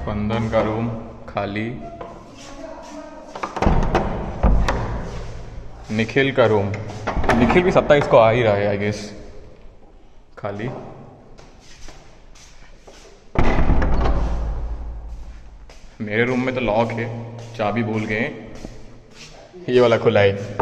स्पंदन का रूम खाली, निखिल का रूम, निखिल भी 27 को आ ही रहा है आई गेस, खाली। मेरे रूम में तो लॉक है, चाबी भूल गए, ये वाला खुला है।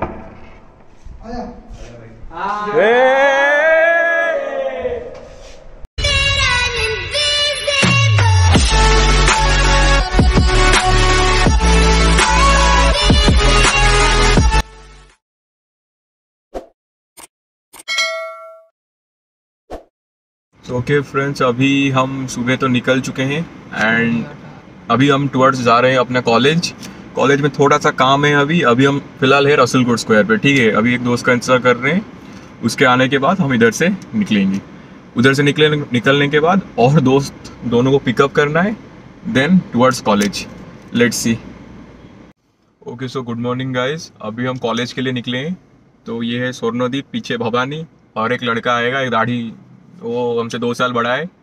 ओके फ्रेंड्स, अभी हम सुबह तो निकल चुके हैं एंड अभी हम टुवर्ड्स जा रहे हैं अपना कॉलेज में थोड़ा सा काम है। अभी हम फिलहाल है रसुलपुर स्क्वायर पे, ठीक है। अभी एक दोस्त का इंतजार कर रहे हैं, उसके आने के बाद हम इधर से निकलेंगे। उधर से निकलने के बाद और दोस्त दोनों को पिकअप करना है, then towards college. Let's see. Okay so good morning guys, अभी हम कॉलेज के लिए निकले हैं। तो ये है स्वर्णदीप, पीछे भवानी और एक लड़का आएगा, एक दाढ़ी, वो हमसे 2 साल बड़ा है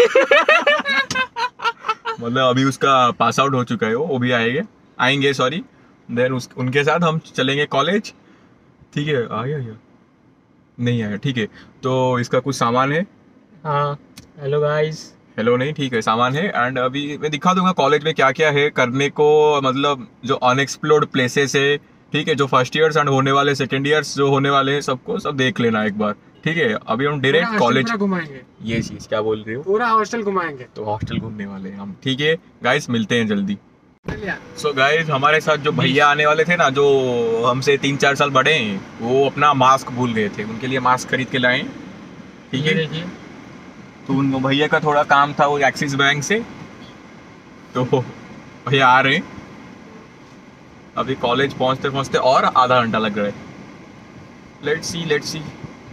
मतलब अभी उसका पास आउट हो चुका है, वो भी आएंगे सॉरी। देन उनके साथ हम चलेंगे कॉलेज, ठीक है। आया नहीं आया, ठीक है। तो इसका कुछ सामान है। हाँ हेलो गाइस। हेलो नहीं, ठीक है, सामान है। एंड अभी मैं दिखा दूंगा कॉलेज में क्या क्या है करने को, मतलब जो अनएक्सप्लोर्ड प्लेसेस है, ठीक है। जो फर्स्ट ईयर्स एंड होने वाले सेकेंड ईयर्स जो होने वाले हैं, सबको सब देख लेना एक बार, ठीक है। अभी हम डायरेक्ट कॉलेज घुमाएंगे। ये चीज क्या बोल रहे हो? पूरा हॉस्टल घुमाएंगे। तो हॉस्टल घूमने वाले हैं हम, ठीक है गाइस, मिलते हैं जल्दी। सो गाइस, हमारे साथ जो भैया आने वाले थे ना, जो हमसे 3-4 साल बड़े हैं, वो अपना मास्क भूल गए थे, उनके लिए मास्क खरीद के लाए, ठीक है। तो उन भैया का थोड़ा काम था वो एक्सिस बैंक से, तो भैया आ रहे हैं। अभी कॉलेज पहुंचते पहुंचते और आधा घंटा लग रहा है। Let's see.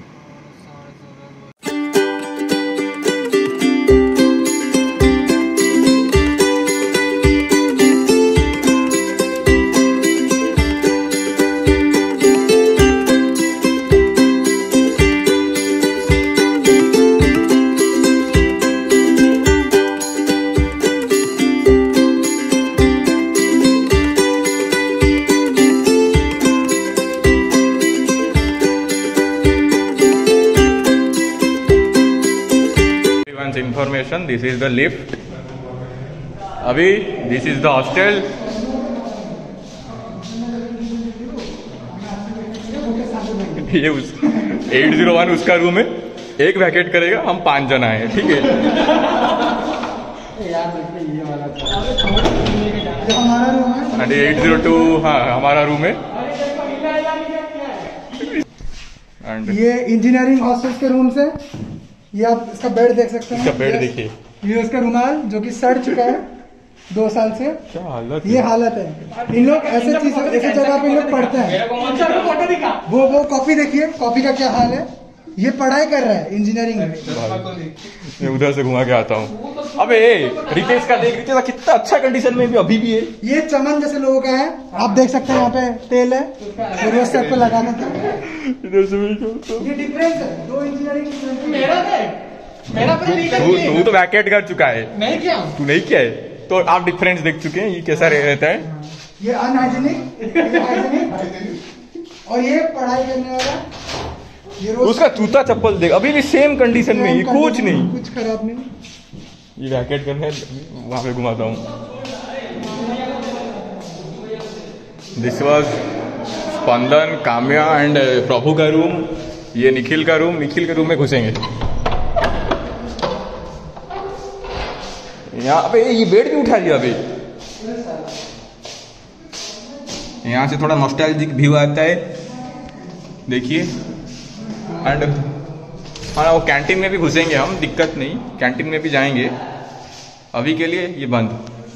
Information, this is the lift. अभी this is the hostel. ये 801 उसका रूम है, एक वैकेट करेगा, हम 5 जना हैं, ठीक है। एंड 802 हाँ हमारा रूम है। एंड ये इंजीनियरिंग हॉस्टल के रूम से, ये आप इसका बेड देख सकते हैं। इसका बेड देखिए, ये उसका रुमाल जो कि सड़ चुका है 2 साल से। क्या हालत ये हालत है। इन लोग ऐसे जगह पे इन लोग पढ़ते हैं। वो कॉपी देखिए, कॉपी का क्या हाल है। ये पढ़ाई कर रहा है इंजीनियरिंग में। मैं उधर से घुमा के आता हूँ। अबे रितेश का देख, रितेश का कितना अच्छा कंडीशन में भी अभी भी है। ये चमन जैसे लोगों का है, आप देख सकते हैं। यहाँ पे तेल है, ये रोज सेट पे लगाना था। इधर से ये डिफरेंस है 2 इंजीनियरिंग। मेरा तू तो वैकेट कर चुका है। नहीं किया, तू नहीं किया है, तो आप डिफरेंस देख चुके हैं। ये कैसा रहता है, ये अनहाइजीनिक और ये पढ़ाई करने वाला। ये उसका जूता चप्पल देख, अभी भी सेम कंडीशन में, ये कुछ नहीं, कुछ खराब नहीं। ये रैकेट गन है, वहां पे घुमाता हूँ। This was Spandan, Kamya and Prabhu का रूम। ये निखिल का रूम, निखिल के रूम में घुसेंगे। यहाँ पे ये बेड भी उठा लिया अभी। यहाँ से थोड़ा नॉस्टैल्जिक व्यू आता है, देखिए। एंड हाँ, वो कैंटीन में भी घुसेंगे हम, दिक्कत नहीं, कैंटीन में भी जाएंगे। अभी के लिए ये बंद।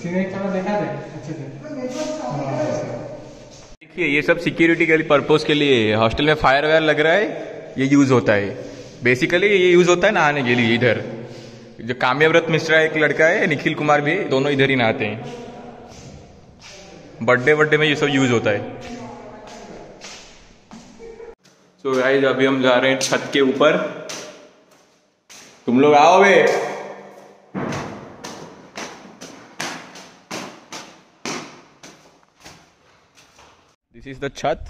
देखिए, ये सब सिक्योरिटी के लिए पर्पस के लिए, हॉस्टल में फायर वायर लग रहा है, ये यूज होता है। बेसिकली ये यूज होता है नहाने के लिए। इधर जो काम्यव्रत मिश्रा एक लड़का है, निखिल कुमार भी, दोनों इधर ही नहाते हैं। बर्थडे में ये सब यूज होता है। तो गाइस, अभी हम जा रहे हैं छत के ऊपर। तुम लोग आओ बे। दिस इज द छत।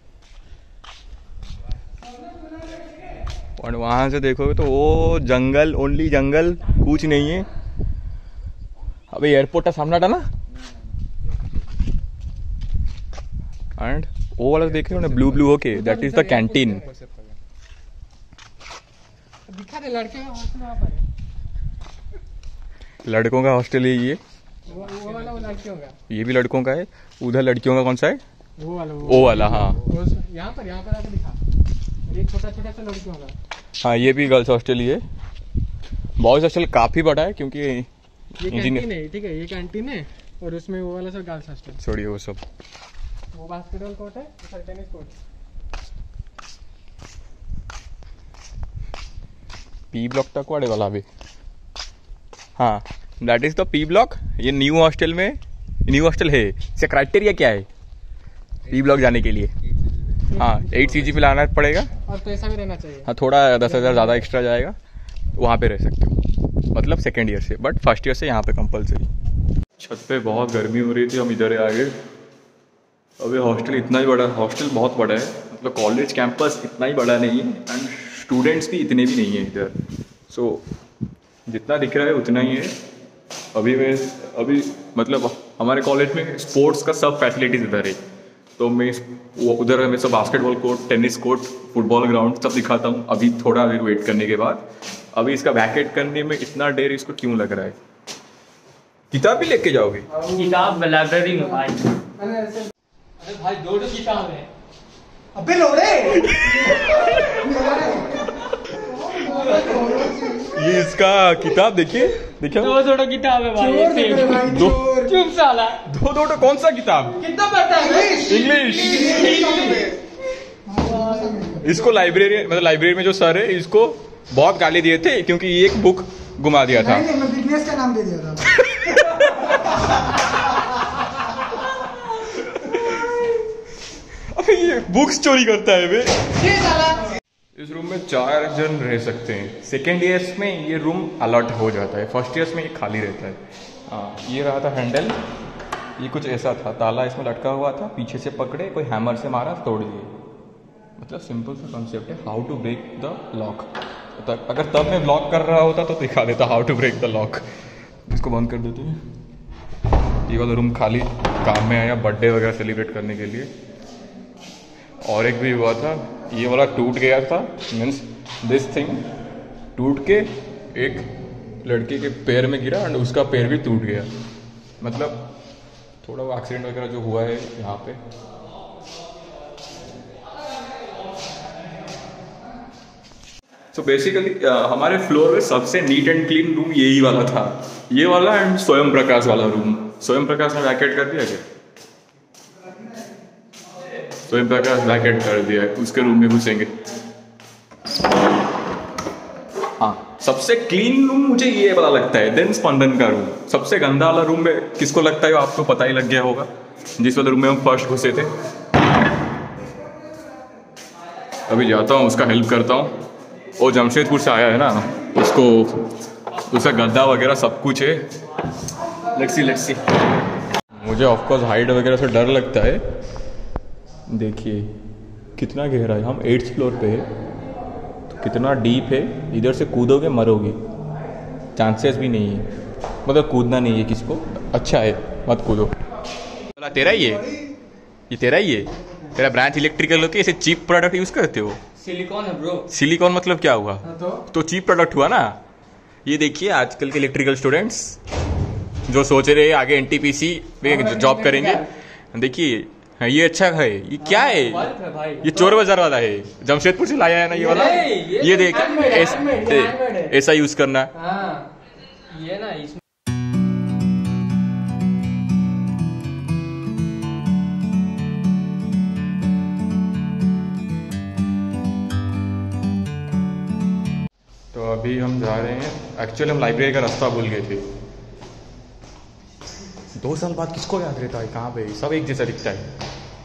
और वहां से देखोगे तो वो जंगल, ओनली जंगल, कुछ नहीं है। अभी एयरपोर्ट का सामना था ना, एंड वो वाला देख रहे हो ना ब्लू ब्लू होके, दैट इज द कैंटीन। दिखा दे लड़के का हॉस्टल वहाँ पर है। लड़कों का हॉस्टल है ये, वो वाला वो लड़कियों का, ये भी लड़कों का है। उधर लड़कियों का कौन सा है? वो वाला वो वाला, हाँ यहाँ पर आके दिखा, ये छोटा छोटा सा लड़कियों का। हाँ, ये भी गर्ल्स हॉस्टल ही है। बॉयज हॉस्टल काफी बड़ा है क्योंकि ये इंजीनियर, कैंटीन है, ठीक है, ये कैंटीन है और उसमें वो वाला सब गर्ल्स हॉस्टल। छोड़िए वो सब। वो बास्केटबॉल कोर्ट है, इधर टेनिस कोर्ट। पी ब्लॉक तक वाले वाला भी, हाँ that is the P block. ये न्यू हॉस्टल में, न्यू हॉस्टल है। इसका क्राइटेरिया क्या है पी ब्लॉक जाने के लिए? हाँ 8 CG पे लाना पड़ेगा और पैसा भी रहना चाहिए। हाँ, थोड़ा 10,000 ज़्यादा एक्स्ट्रा जाएगा, वहाँ पे रह सकते हो, मतलब सेकेंड ईयर से, बट फर्स्ट ईयर से यहाँ पे कंपलसरी। छत पे बहुत गर्मी हो रही थी, हम इधर आ गए। अभी हॉस्टल इतना ही बड़ा, हॉस्टल बहुत बड़ा है, मतलब कॉलेज कैंपस इतना ही बड़ा नहीं है एंड स्टूडेंट्स भी इतने भी नहीं है इधर। सो जितना दिख रहा है उतना ही है। अभी मतलब हमारे कॉलेज में स्पोर्ट्स का सब फैसिलिटीज़ इधर है, तो मैं वो उधर हमें सब basketball court, tennis court, football ground सब दिखाता हूँ। अभी थोड़ा देर वेट करने के बाद, अभी इसका वैकेट करने में इतना देर इसको क्यों लग रहा है? किताब भी लेके जाओगे? किताब लाइब्रेरी में भाई। अरे भाई 2 किताब है। अबे लोड़े ये इसका किताब देखिए, देखिए 2 किताब है भाई। चोर देख रहे भाई, दो- चोर। चुप साला, दो कौन सा किताब? कितना पढ़ता है? इंग्लिश। इसको लाइब्रेरी में जो सर है, इसको बहुत गाली दिए थे क्योंकि ये एक बुक घुमा दिया था। नहीं, मैं बिजनेस का नाम दे दिया था। अबे ये बुक्स चोरी करता है बे। ये साला। इस रूम में 4 जन रह सकते हैं। सेकेंड ईयर्स में ये रूम अलॉट हो जाता है, फर्स्ट ईयर्स में ये खाली रहता है। हाँ, ये रहा था हैंडल, ये कुछ ऐसा था, ताला इसमें लटका हुआ था, पीछे से पकड़े, कोई हैमर से मारा, तोड़ दिए। मतलब सिंपल सा कॉन्सेप्ट है, how to break the lock. अगर तब मैं ब्लॉक कर रहा होता तो दिखा देता how to break the lock. इसको बंद कर देते हैं। ये वाला रूम खाली काम में आया बर्थडे वगैरह सेलिब्रेट करने के लिए। और एक भी हुआ था, ये वाला टूट गया था, मीन्स दिस थिंग टूट के एक लड़के के पैर में गिरा एंड उसका पैर भी टूट गया। मतलब थोड़ा वो एक्सीडेंट वगैरह जो हुआ है यहाँ पे। सो बेसिकली हमारे फ्लोर में सबसे नीट एंड क्लीन रूम यही वाला था, ये वाला एंड स्वयं प्रकाश वाला रूम। स्वयं प्रकाश ने वैकेट कर दिया क्या? स्वयं प्रकाश वैकेट कर दिया है, उसके रूम में घुसेंगे। हाँ, सबसे क्लीन रूम मुझे ये वाला लगता है, देन स्पंदन का रूम। सबसे गंदा वाला रूम में किसको लगता है आपको पता ही लग गया होगा, जिस वाले रूम में हम फर्स्ट घुसे थे। अभी जाता हूँ, उसका हेल्प करता हूँ। वो जमशेदपुर से आया है ना, उसको उसका गद्दा वगैरह सब कुछ है। Let's see. मुझे ऑफकोर्स हाइट वगैरह से डर लगता है। देखिए कितना गहरा है, हम 8th फ्लोर पे है, तो कितना डीप है। इधर से कूदोगे मरोगे, चांसेस भी नहीं है, मतलब कूदना नहीं है किसको। अच्छा है, मत कूदो। तेरा ही है ये, तेरा ही है, तेरा ब्रांच इलेक्ट्रिकल होके ऐसे चीप प्रोडक्ट यूज करते हो। सिलिकॉन है ब्रो। सिलिकॉन मतलब क्या हुआ? तो चीप प्रोडक्ट हुआ ना। ये देखिए आजकल के इलेक्ट्रिकल स्टूडेंट्स जो सोच रहे हैं आगे NTPC में जॉब करेंगे, देखिए ये अच्छा है। ये क्या है? ये चोर बाजार वाला है, जमशेदपुर से लाया है ना ये वाला। ये देख, ऐसा यूज करना। ये ना इसमें तो अभी हम जा रहे हैं, एक्चुअली हम लाइब्रेरी का रास्ता भूल गए थे। 2 साल बाद किसको याद रहता है कहाँ पे? सब एक जैसा दिखता है।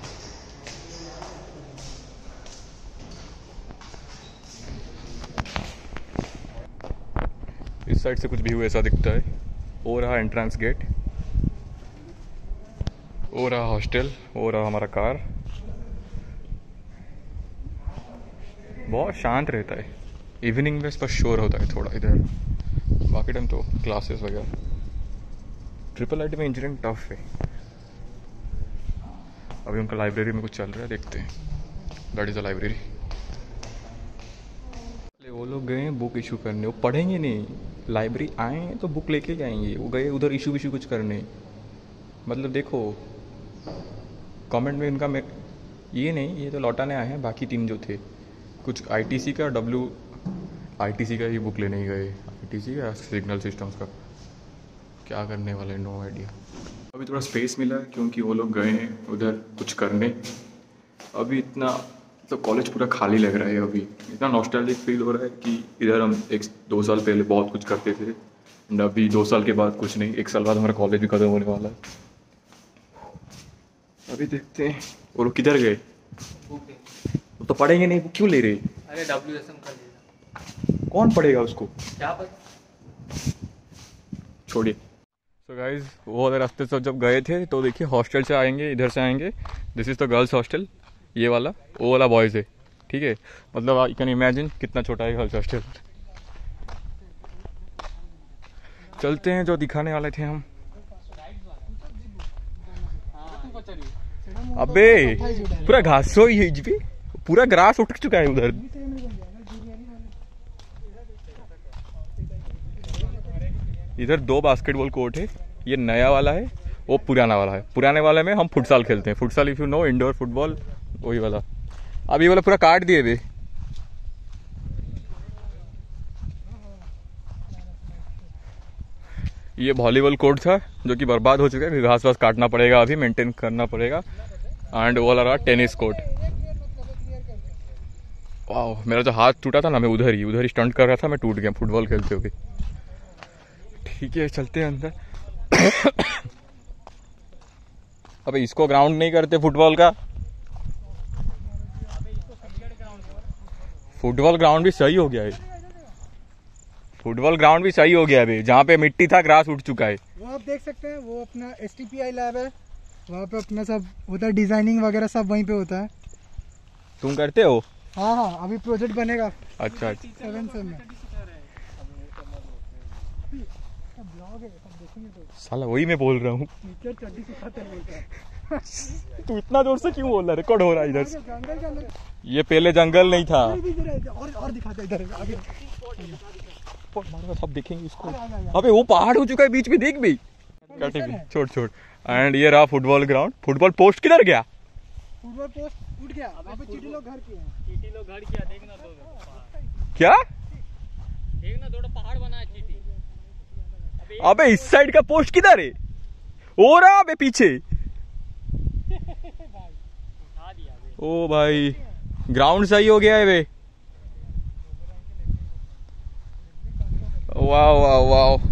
इस साइड से कुछ व्यू ऐसा दिखता है। वो रहा एंट्रेंस गेट, वो रहा हॉस्टल, वो रहा हमारा कार। बहुत शांत रहता है। इवनिंग में बस शोर होता है थोड़ा इधर, बाकी टाइम तो क्लासेस वगैरह। ट्रिपल आईटी में इंजीनियरिंग टफ है। अभी उनका लाइब्रेरी में कुछ चल रहा है, देखते हैं। That is a library. वो लोग गए हैं बुक इशू करने, वो पढ़ेंगे नहीं। लाइब्रेरी आए हैं तो बुक लेके जाएंगे, वो गए उधर इशू विशू कुछ करने। मतलब देखो कमेंट में उनका मैं ये नहीं, ये तो लौटाने आए हैं। बाकी 3 जो थे कुछ आईटीसी का आईटीसी का ही बुक लेने ही गए। आईटीसी का सिग्नल सिस्टम्स का क्या करने वाले, नो आइडिया। अभी थोड़ा स्पेस मिला क्योंकि वो लोग गए हैं उधर कुछ करने। अभी इतना तो कॉलेज पूरा खाली लग रहा है। अभी इतना नॉस्टैल्जिक फील हो रहा है कि इधर हम 1-2 साल पहले बहुत कुछ करते थे एंड अभी 2 साल के बाद कुछ नहीं। 1 साल बाद हमारा कॉलेज भी खत्म होने वाला है। अभी देखते हैं वो लोग किधर गए। वो तो पढ़ेंगे नहीं, वो क्यों ले रहे? अरे WSM कर लेना। कौन पढ़ेगा उसको? क्या पता, छोड़िए। तो गाइज वो वाले रास्ते से जब गए थे तो देखिए हॉस्टल से आएंगे, इधर से आएंगे। This is the girls hostel, ये वाला, वो वाला बॉयज़ है, ठीक है। मतलब आई कैन इमेजिन कितना छोटा है गर्ल्स हॉस्टल। चलते हैं जो दिखाने वाले थे हम। अबे पूरा घासो ही है जी, पूरा ग्रास उठ चुका है उधर। इधर 2 बास्केटबॉल कोर्ट है, ये नया वाला है, वो पुराना वाला है। पुराने वाले में हम फुटसाल खेलते हैं। Futsal if you know, indoor football, वही वाला। अब ये वाला पूरा काट दिए थे। ये वॉलीबॉल कोर्ट था जो कि बर्बाद हो चुका है, घास वास काटना पड़ेगा, अभी मेंटेन करना पड़ेगा। एंड वो वाला रहा टेनिस कोर्ट। वाह, मेरा जो हाथ टूटा था ना, मैं उधर ही स्टंट कर रहा था, मैं टूट गया फुटबॉल खेलते हुए। ठीक है चलते हैं अंदर। अबे इसको ग्राउंड नहीं करते फुटबॉल का? फुटबॉल ग्राउंड भी सही हो गया है। फुटबॉल ग्राउंड भी सही हो गया है। जहाँ पे मिट्टी था ग्रास उठ चुका है। वो आप देख सकते हैं, वो अपना STPI लैब है, वहाँ पे अपना सब होता है, डिजाइनिंग वगैरह सब वहीं पे होता है। तुम करते हो? हाँ हाँ, अभी प्रोजेक्ट बनेगा। अच्छा 7 में। ब्लॉग है, सब देखेंगे तो। साला वही मैं बोल रहा हूँ। तू इतना जोर से क्यों बोल रहा है? रिकॉर्ड हो रहा है इधर से। जंगल के अंदर। ये पहले जंगल नहीं था। और दिखाते इधर आगे। सब देखेंगे इसको। अबे वो पहाड़ हो चुका है बीच में, देख भी। छोड़। एंड ये रहा फुटबॉल ग्राउंड। फुटबॉल पोस्ट किधर गया? फुटबॉल पोस्ट उठ गया। वहाँ पे चीटी लोग घर किए हैं। चीटी लोग घर किया, देखना दो क्या? देखना, 2 पहाड़ बना है चीटी। अबे इस साइड का पोस्ट किधर है? हो रहा अबे पीछे। उठा दिया बे। ओ भाई ग्राउंड सही हो गया है बे। वाह।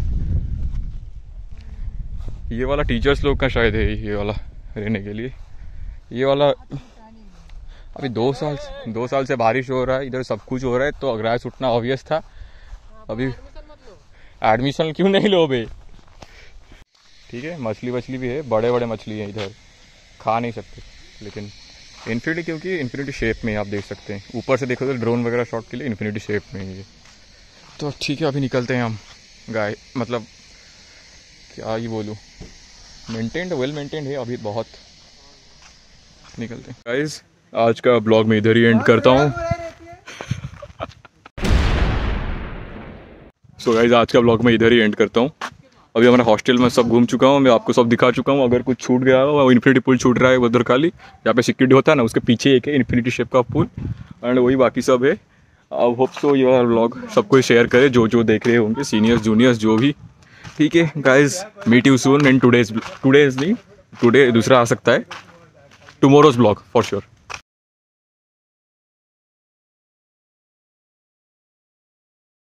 ये वाला टीचर्स लोग का शायद है, ये वाला रहने के लिए। ये वाला अभी 2 साल से बारिश हो रहा है, इधर सब कुछ हो रहा है, तो ग्रास उठना ऑब्वियस था। अभी एडमिशन क्यों नहीं लो बे? ठीक है, मछली भी है, बड़े मछली है इधर, खा नहीं सकते। लेकिन इन्फिनिटी, क्योंकि इन्फिनिटी शेप में आप देख सकते हैं, ऊपर से देखो तो ड्रोन वगैरह शॉट के लिए इन्फिनिटी शेप में है ये। तो ठीक है, अभी निकलते हैं हम। मतलब क्या ही बोलूँ, वेल मेंटेन्ड है अभी बहुत। निकलते हैं गाइस, आज का ब्लॉग मैं इधर ही एंड करता हूँ। सो गाइस, आज का ब्लॉग मैं इधर ही एंड करता हूँ। अभी हमारा हॉस्टल में सब घूम चुका हूँ, मैं आपको सब दिखा चुका हूँ। अगर कुछ छूट गया हो, इन्फिनिटी पूल छूट रहा है उधर खाली, जहाँ पे सिक्योरिटी होता है ना, उसके पीछे एक है इन्फिनिटी शेप का पूल, एंड वही बाकी सब है। आई होप सो ये वाला व्लॉग सबको शेयर करे, जो देख रहे होंगे, सीनियर्स जूनियर्स जो भी। ठीक है guys, meet you soon in today दूसरा आ सकता है, टुमारोज ब्लॉग फॉर श्योर।